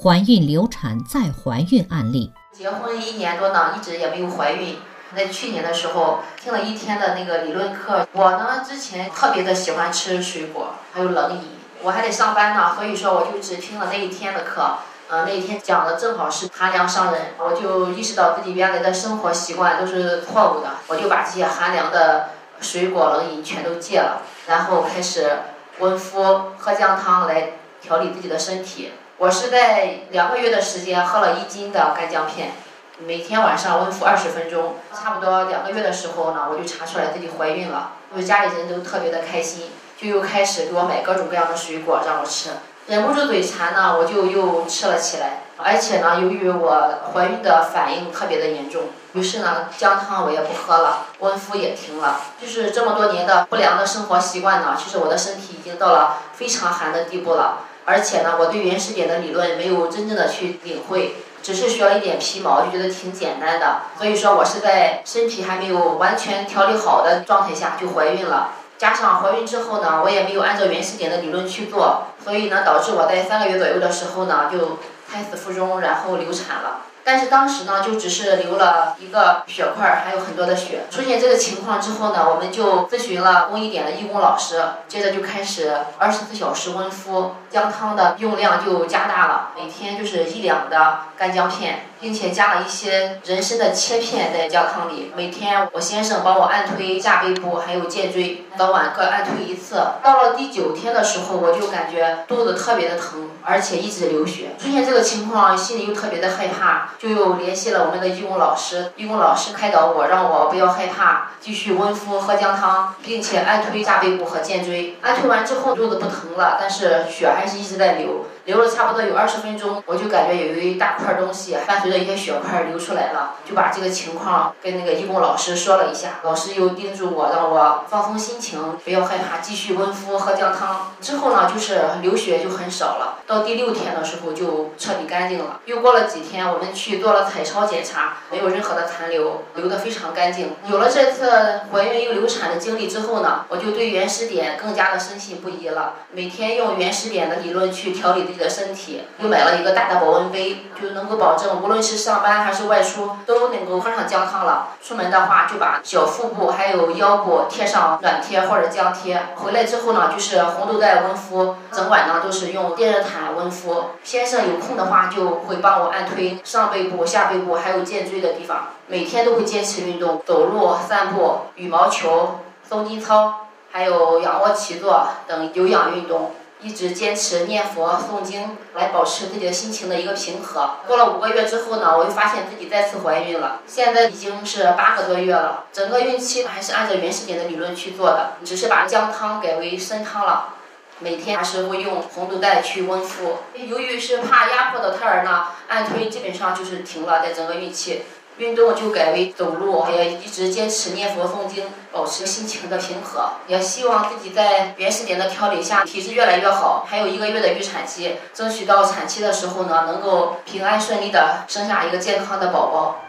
怀孕流产再怀孕案例。 结婚1年多呢，一直也没有怀孕。在去年的时候听了1天的那个理论课，我呢之前特别的喜欢吃水果，还有冷饮，我还得上班呢，所以说我就只听了那1天的课。那一天讲的正好是寒凉伤人，我就意识到自己原来的生活习惯都是错误的，我就把这些寒凉的水果冷饮全都戒了，然后开始温敷喝姜汤来调理自己的身体。我是在2个月的时间喝了1斤的干姜片，每天晚上温敷20分钟，差不多2个月的时候呢，我就查出来自己怀孕了，就是家里人都特别的开心，就又开始给我买各种各样的水果让我吃。忍不住嘴馋呢，我就又吃了起来，而且呢，由于我怀孕的反应特别的严重，于是呢，姜汤我也不喝了，温敷也停了。就是这么多年的不良的生活习惯呢，其实我的身体已经到了非常寒的地步了。而且呢，我对原始点的理论没有真正的去领会，只是学了一点皮毛，就觉得挺简单的。所以说我是在身体还没有完全调理好的状态下就怀孕了。加上怀孕之后呢，我也没有按照原始点的理论去做，所以呢，导致我在3个月左右的时候呢，就胎死腹中，然后流产了。但是当时呢，就只是流了1个血块，还有很多的血。出现这个情况之后呢，我们就咨询了公益点的义工老师，接着就开始24小时温敷，姜汤的用量就加大了，每天就是1两的干姜片，并且加了一些人参的切片在姜汤里。每天我先生帮我按推下背部还有肩椎，早晚各按推1次。到了第9天的时候，我就感觉肚子特别的疼，而且一直流血。出现这个情况，心里又特别的害怕，就又联系了我们的义工老师。义工老师开导我，让我不要害怕，继续温敷喝姜汤，并且按推下背部和肩椎。按推完之后肚子不疼了，但是血还是一直在流，流了差不多有20分钟，我就感觉有一大块东西伴随着一些血块流出来了，就把这个情况跟那个义工老师说了一下。老师又叮嘱我，让我放松心情，不要害怕，继续温敷喝姜汤。之后呢，就是流血就很少了，到第6天的时候就彻底干净了。又过了几天，我们去做了彩超检查，没有任何的残留，流得非常干净。有了这次怀孕又流产的经历之后呢，我就对原始点更加的深信不疑了，每天用原始点的理论去调理自己的身体。又买了一个大的保温杯，就能够保证无论是上班还是外出都能够喝上姜汤了。出门的话就把小腹部还有腰部贴上暖贴或者姜贴，回来之后呢就是红豆袋温敷，整晚呢都是用电热毯温敷。先生有空的话就会帮我按推上背部下背部还有肩椎的地方。每天都会坚持运动，走路散步羽毛球松筋操还有仰卧起坐等有氧运动，一直坚持念佛诵经来保持自己的心情的一个平和。过了5个月之后呢，我又发现自己再次怀孕了，现在已经是8个多月了。整个孕期还是按照原始点的理论去做的，只是把姜汤改为参汤了。每天还是会用红豆袋去温敷。由于是怕压迫到胎儿呢，按推基本上就是停了，在整个孕期。运动就改为走路，也一直坚持念佛诵经，保持心情的平和。也希望自己在原始点的调理下，体质越来越好。还有1个月的预产期，争取到产期的时候呢，能够平安顺利的生下一个健康的宝宝。